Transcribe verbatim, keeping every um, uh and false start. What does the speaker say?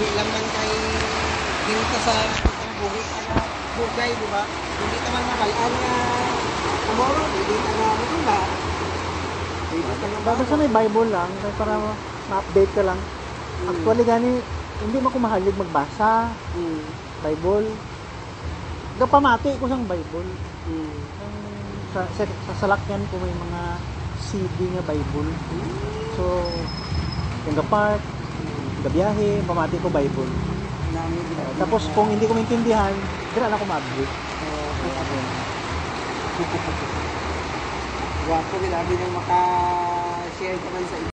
Hindi lang man kay ginta sa buhit na bugay, di ba? Hindi naman mabalaan nga tomorrow, hindi na nga ano ba? Dapat sa may Bible lang, kaya para ma-update ka lang. Actually, gani, hindi mo kumahalig magbasa. Mm. Bible. Gapamati ko sang Bible. Mm. Sa, sa, sa salakyan ko may mga C D nga Bible. So, yung gapark, gabiyahe, pamati ko Bible. Uh, tapos kung hindi ko maintindihan, dira na ko mag-break. Wapo, ginabi nang maka-share ka man sa